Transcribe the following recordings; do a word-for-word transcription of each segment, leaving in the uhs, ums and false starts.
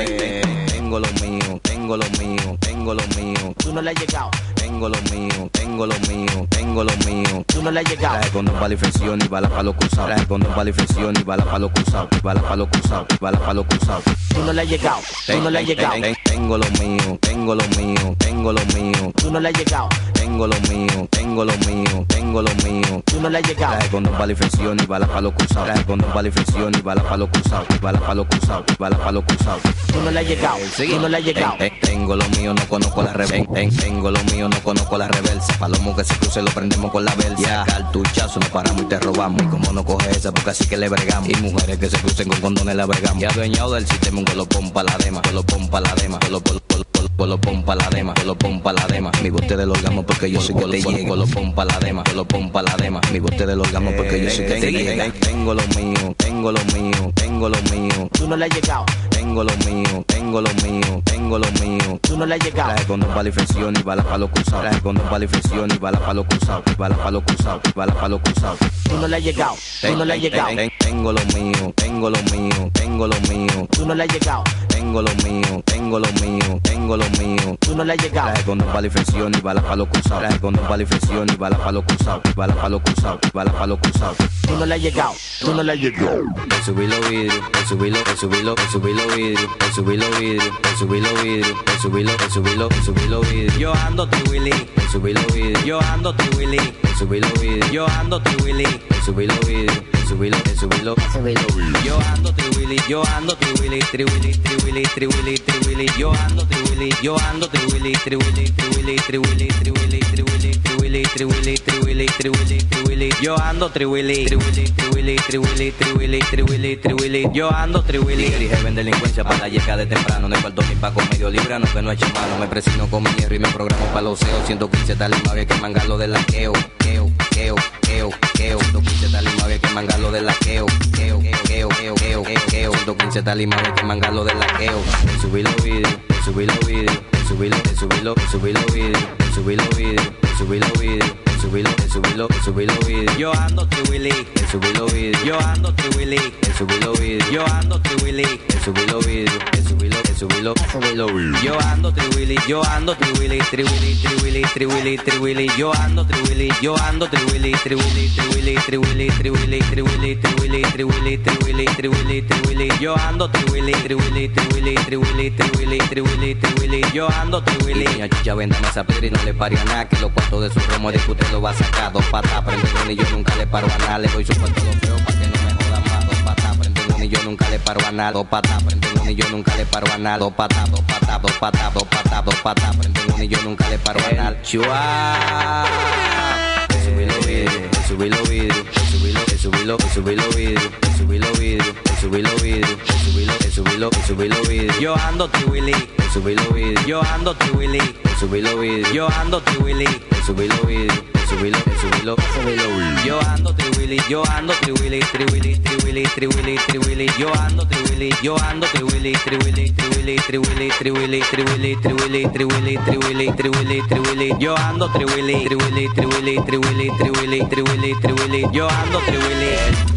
Tengo lo mío, tengo lo mío, tengo lo mío. Tú no le has llegado. Tengo lo mío, tengo lo mío, tengo lo mío. Tú no le has llegado. Traje condón para la infección y bala para los cruzados. Traje condón para la infección y bala para los cruzados. Bala para los cruzados, bala para los cruzados. Tú no le has llegado. Tú no le has llegado. Tengo lo mío, tengo lo mío, tengo lo mío. Tú no le has llegado. Tengo lo mío, tengo lo mío, tengo lo mío. Tú no le has llegado. Traje condón para la infección y bala para los cruzados. Traje condón para la infección y bala para los cruzados. Bala para los cruzados, bala para los cruzados. Tú no le has llegado. Tú no le has llegado. Tengo lo mío, no conozco la reversa. Tengo lo mío, no conozco la reversa. Palomo que se cruce lo prendemos con la versa. Yeah. Cartuchazo, nos paramos y te robamos. Y como no coge esa, porque así que le bregamos. Y mujeres que se crucen con condones la bregamos. Y adueñado del sistema, un golopón pa' la dema. Golopón pa' la dema. Golopón pa' la dema. Golopón pa' la dema. Mi bote del orgasmo porque yo soy que te llego. Golopón pa' la dema. Golopón pa' la dema. Mi bote del orgasmo porque yo soy que te llego. Tengo lo mío, tengo lo mío, tengo lo mío. Tú no le has llegado. Tengo lo mío, tengo lo mío, tengo lo mío. Tú no le has llegado. Traje condón para la infección y bala para los cruzados. Traje condón para la infección y bala para los cruzados. Bala para los cruzados, bala para los cruzados. Tú no le has llegado. Tú no le has llegado. Tengo lo mío, tengo lo mío, tengo lo mío. Tú no le has llegado. Tengo lo mío, tengo lo mío, tengo lo mío. Tú no le has llegado. Traje condón para la infección y bala para los cruzados. Traje condón para la infección y bala para los cruzados. Bala para los cruzados, bala para los cruzados. Tú no le has llegado. Tú no le has llegado. El subí los vidrios, el subí los, el subí los, el subí los vidrios, el subí los vidrios, el subí los vidrios, el subí los, el subí los, el subí los vidrios. Yo ando triwili, el subí los vidrios. Yo ando triwili, el subí los vidrios. Yo ando triwili, el subí los vidrios. El subí los, el subí los, el subí los vidrios. Yo ando triwili, yo ando triwili, triwili, triwili, triwili, triwili. Yo ando triwili, yo ando triwili, triwili, triwili, triwili, triwili, triwili, triwili, triwili, triwili, triwili, triwili. Yo ando triwili, triwili, triwili, triwili, triwili, triwili, triwili. Yo ando triwili. Dirige ven delincuencia para la llega de temprano. No faltó ni paco medio librano que no he hecho mano. Me presino con mi hierro y me programo para los seos. ciento quince tal y más bien que mangarlo de la queo, queo, queo, queo, queo. ciento quince tal y más bien que mangarlo de la queo, queo, queo, queo, queo, queo. ciento quince tal y más bien que mangarlo de la queo. Subí los vídeos, subí los vídeos, subí los, subí los, subí los vídeos, subí los vídeos, subí los vídeos. Subí los, subí los, subí los vídeos. Yo ando triwili, subí los vídeos. Yo ando triwili, subí los vídeos. Yo ando triwili, subí los vídeos. Subí los, subí los, subí los vídeos. Yo ando triwili, yo ando triwili, triwili, triwili, triwili, triwili. Yo ando triwili, yo ando triwili, triwili, triwili, triwili, triwili, triwili, triwili, triwili, triwili, triwili, triwili. Yo ando triwili, triwili, triwili, triwili, triwili, triwili, triwili. Yo ando triwili. Doña Chucha, véndame esa pedra y no le pare a nada, que los cuartos de su romo de que usted lo va a sacar. Dos patas, prende uno y yo nunca le paro a nada. Le doy su cuarto lo feo pa' que no me joda más. Dos patas, prende uno y yo nunca le paro a nada. Dos patas, prende uno y yo nunca le paro a nada. Dos patas, dos patas, dos patas, dos patas, dos patas, prende uno y yo nunca le paro a nada. Chua. Subí los vídeos, subí los vídeos, subí los, subí los, subí los vídeos, subí los vídeos, subí los vídeos, subí los, subí los, subí los vídeos. Yo ando triwili, subí los vídeos. Yo ando triwili, subí los vídeos. Yo ando triwili, subí los vídeos. Subí los, subí los, subí los. Yo ando triwili, yo ando triwili, triwili, triwili, triwili, triwili. Yo ando triwili, yo ando triwili, triwili, triwili, triwili, triwili, triwili, triwili, triwili, triwili, triwili, triwili. Yo ando triwili, triwili, triwili, triwili, triwili, triwili, triwili. Yo ando triwili. El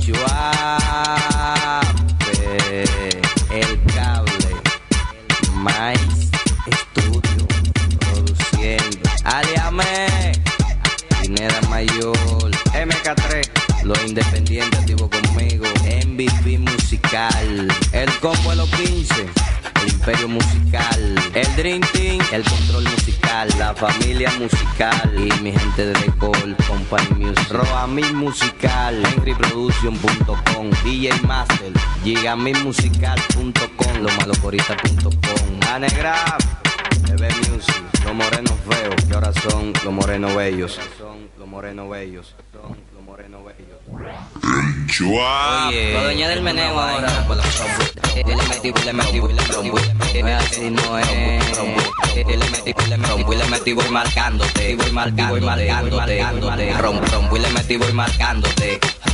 chuape, el cable, Mais Estudio, produciendo. Aliame. Pineda Mayor, M K tres, los independientes activo conmigo, M V P musical, el combo de los quince, el imperio musical, el Dream Team, el control musical, la familia musical y mi gente de Decol, Company Music, Roamil musical, henry production punto com, D J Master, gigamil musical punto com, lomalocorita punto com, Anegraph, Bebé Music, los morenos feos, que ahora son los morenos bellos. Son los morenos bellos. Son los morenos bellos. El Chua. Oye, la dueña del meneo ahora. Le metí, le metí, le metí. No es así, no es. Le metí, le metí, le metí, voy marcándote. Voy marcándote, voy marcándote. Rompo, rompo y le metí, voy marcándote.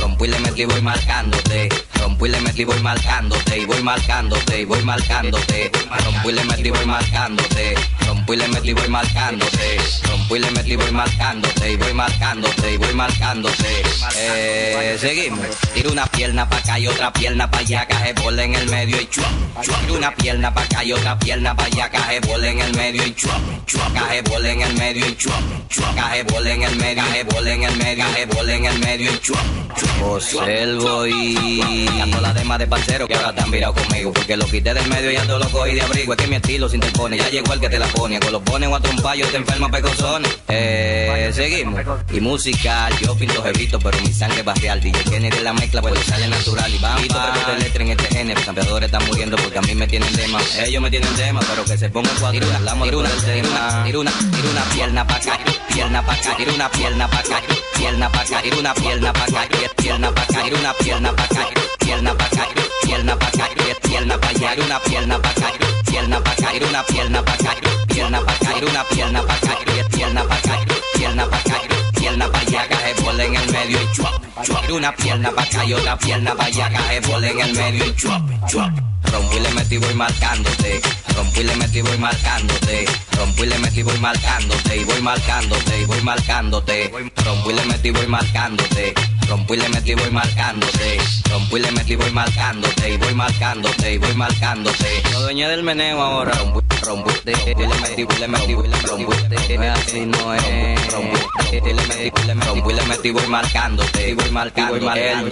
rompo y le metí, voy marcándote. Rompo y le metí, voy marcándote. Y voy marcándote, y voy marcándote. Rompo y le metí, voy marcándote. Rompo y le metí, voy marcándote. Rompo y le metí, voy marcándote. Y voy marcándote, y voy marcándote. Eh, seguimos. Tiro una pierna pa' acá y otra pierna pa' allá. Caje bola en el medio y chuap, chuap. Tiro una pierna pa' acá y otra pierna pa' allá. Caje bola en el medio y chuap, chuap. Caje bola en el medio y chuap, chuap. Caje bola en el medio, caje bola en el medio, caje bola en el medio y chuap, chuap. Observo y ando la demás de parcero que ahora están virados conmigo. Porque lo quité del medio y ando lo cogí de abrigo. Es que mi estilo se interpone, ya llegó el que te la pone. Con los ponen o a trompar, yo te enfermo a pecosones. Eh, seguimos. Y musical, yo pinto jebrito, pero mi sangre va real. D J Kennedy de la mezcla, pues sale natural. Y vamos, pero que letra en este género. Los campeadores están muriendo porque a mí me tienen tema. Ellos me tienen tema, pero que se pongan cuatro. Tira una, tira una, tira una, tira una pierna pa' acá, pierna pa' acá, tira una pierna pa' acá, pierna pa' acá, tira una pierna pa' acá, pierna pa' acá, tira una pierna pa' acá, pierna pa' acá, pierna pa' acá, pierna pa' allá, tira una pierna pa' acá, pierna pa' acá, tira una pierna pa' acá, pierna pa' acá, tira una pierna pa' acá, pierna pa' acá, pierna pa' acá, pierna pa' allá, caje bola en el medio y chuap, chuap. Tira una pierna pa' acá y otra pierna pa' allá, caje bola en el medio y chuap, chuap. Rompo y le metí, voy marcándote. Rompo y le metí, voy marcándote. Rompo y le metí, voy marcándote. Y voy marcándote, y voy marcándote. Rompo y le metí, voy marcándote. Rompo y le metí, voy marcándote. Rompo y le metí, voy marcándote. Y voy marcándote, y voy marcándote. Lo dueño del meneo ahora. Rompo, rompo, le metí, le metí, rompo. Así no es. Rompo, le metí, rompo y le metí, voy marcándote. Y voy marcándote. El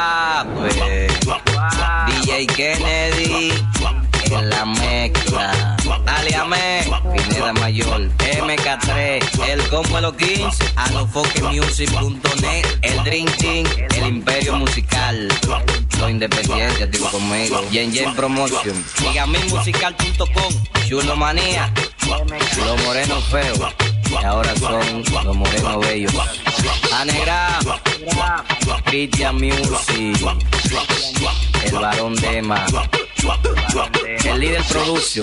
Chuape. D J Kennedy en la mezcla. Aliame, Pineda Mayor, M K tres, el combo de los quince, alofoquemusic punto net, el Dream Team, el Imperio Musical, los independientes, activo conmigo, Yen Yen Promotion, gigaminmusical punto com, Chulo Manía, los morenos feos, y ahora son los morenos bellos. Anegra, Christian Music, el varón Dema, el líder Production,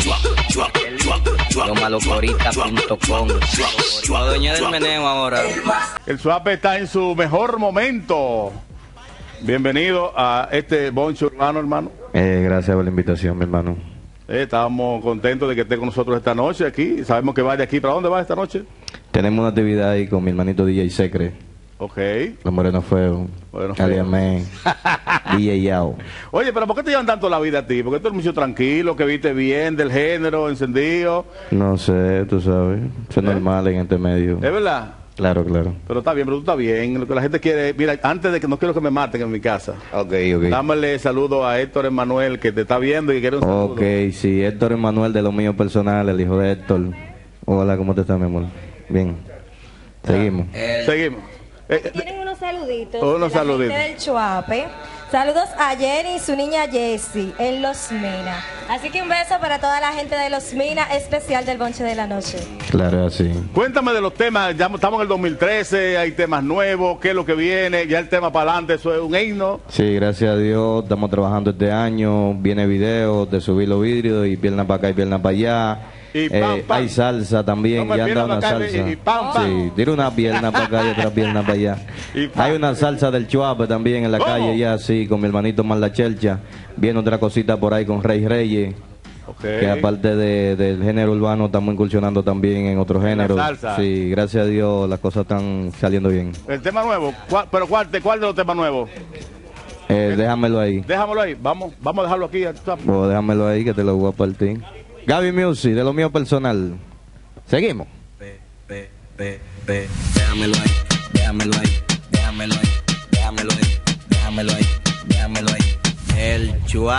los malocoristas punto com, la dueña del meneo ahora. El Chuape está en su mejor momento. Bienvenido a este boncho urbano, hermano. Eh, gracias por la invitación, mi hermano. Eh, estamos contentos de que esté con nosotros esta noche aquí. Sabemos que va de aquí. ¿Para dónde va esta noche? Tenemos una actividad ahí con mi hermanito D J Secre. Ok. Los Morenos Feos. Bueno, feo. Aliamé. D J Yao. Oye, pero ¿por qué te llevan tanto la vida a ti? Porque tú eres mucho tranquilo, que viste bien del género, encendido. No sé, tú sabes. Eso es ¿Eh? normal en este medio. ¿Es verdad? Claro, claro. Pero está bien, pero tú estás bien. Lo que la gente quiere... Mira, antes de que no quiero que me maten en mi casa. Ok, ok. Dámele saludo a Héctor Emanuel, que te está viendo y quiere un saludo. Ok, sí. Héctor Emanuel de lo mío personal, el hijo de Héctor. Hola, ¿cómo te estás, mi amor? Bien. Seguimos. Seguimos. Eh, Tienen unos saluditos. Unos de la saluditos. gente del Chuape. Saludos a Jenny y su niña Jessie en Los Mina. Así que un beso para toda la gente de Los Mina, especial del Bonche de la Noche. Claro, así. Cuéntame de los temas, ya estamos en el dos mil trece, hay temas nuevos, qué es lo que viene, ya el tema para adelante, eso es un himno. Sí, gracias a Dios, estamos trabajando este año, viene video de subir los vidrios y pierna para acá y pierna para allá. Y pam, Eh, pam. hay salsa también, No me ya anda pierna una para acá y- salsa. y pam, pam. Sí, tira una pierna para acá y otra pierna para allá. Y pam. Hay una salsa del Chuape también en la ¿Cómo? calle ya, sí, con mi hermanito Marla Chelcha. Viene otra cosita por ahí con Rey Reyes. Okay. Que aparte de, del género urbano estamos incursionando también en otros En la géneros. salsa. Sí, gracias a Dios las cosas están saliendo bien. El tema nuevo, ¿cuál- pero cuál, de cuál de los temas nuevos? Eh, déjamelo ahí. Déjamelo ahí, vamos, vamos a dejarlo aquí. O déjamelo ahí que te lo voy a partir. Gaby Music, de lo mío personal. Seguimos. Ve, ve, ve, ve, déjamelo ahí, déjamelo ahí, déjamelo ahí, déjamelo ahí, déjamelo ahí, déjamelo ahí. El Chuape,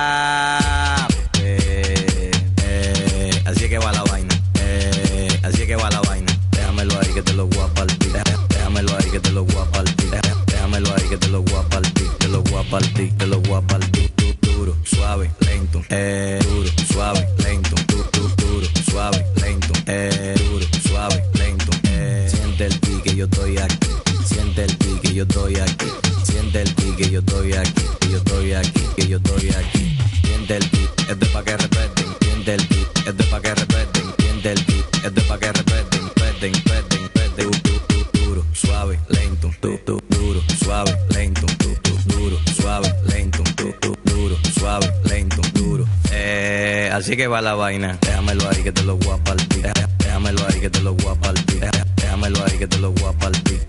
eh, así es que va la vaina, eh, así es que va la vaina. Déjamelo ahí que te lo voy a partir, déjamelo ahí que te lo voy a partir, déjamelo ahí que te lo voy a partir, te lo voy a partir, te lo voy a partir. Duro, suave, lento, eh, duro, suave, lento, du- du- duro, suave, lento, eh, duro, suave, lento, eh. Siente el ti que yo estoy aquí, siente el ti que yo estoy aquí, siente el ti que yo estoy aquí, que yo estoy aquí, que yo estoy aquí. Siente el ti, esto es pa' que respeten, siente el ti, esto es pa' que respeten, siente el ti, esto es pa' que respeten, respeten, respeten, respeten, du- du- du- duro, suave, lento, du- du- duro, suave, lento, así que va la vaina. Déjamelo ahí que te lo voy a partir. Déjamelo ahí que te lo voy a partir. Déjamelo ahí que te lo voy a partir.